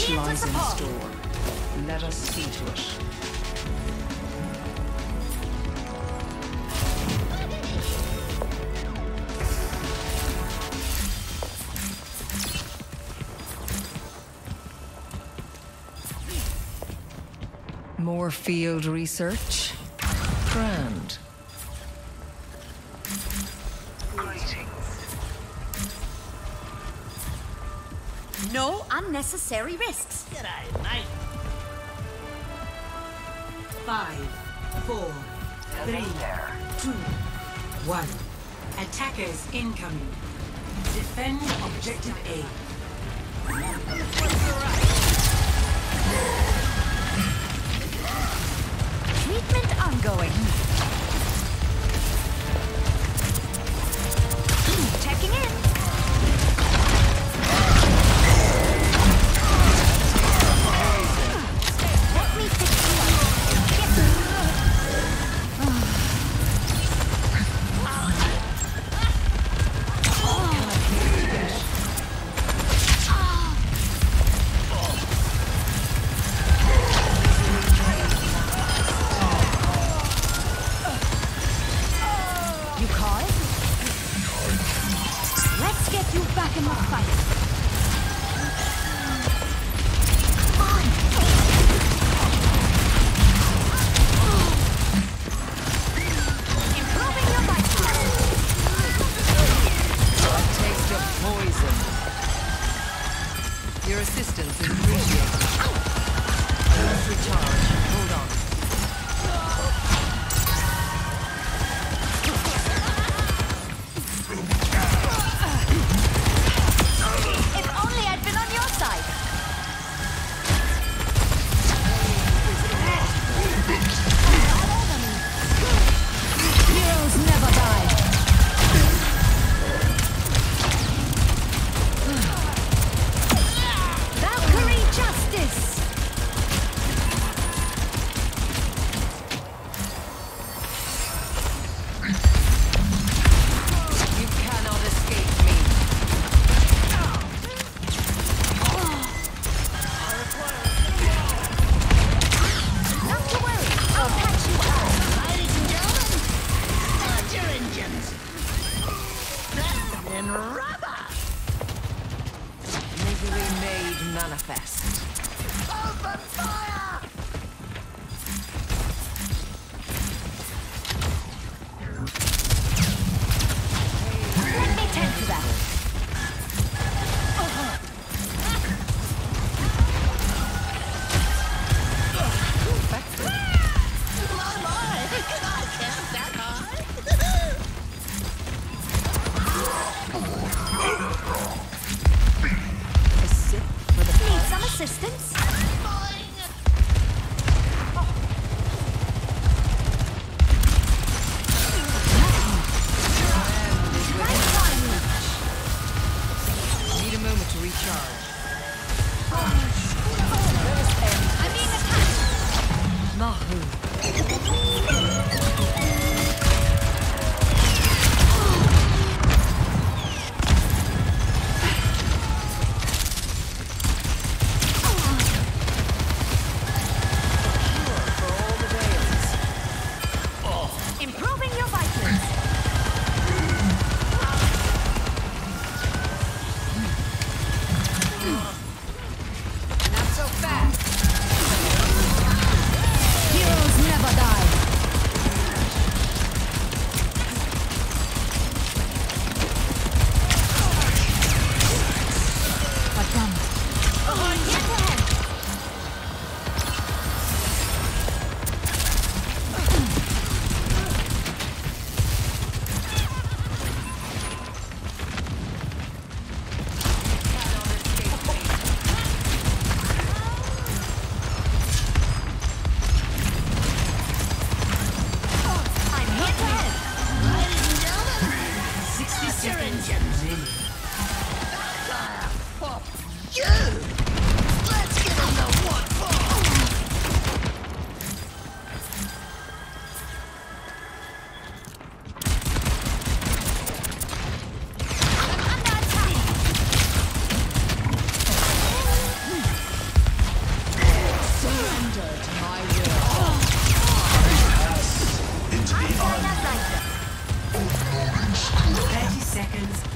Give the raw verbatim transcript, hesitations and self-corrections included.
Much lies in store. Let us see to it. More field research? Grand. No unnecessary risks. G'day, mate. Five, four, three, two, one. Attackers incoming. Defend objective A. Treatment ongoing. Checking in. Let me fix you up. Get You call? Let's get you back in the fight. Improving your vitals. Taste of poison. Your assistance is appreciated. Let's recharge. Hold on. If only I'd been on your side. Heroes never die. Valkyrie justice. You cannot escape me. Not to worry. I'll patch you up. Ladies and gentlemen, start your engines. And rubber. Misery made manifest. Open fire! Let me tend to that. My, my, can I count that high? A sip for the Need some assistance? Right timing. Need a moment to recharge. I'm being attacked. Mahu. seconds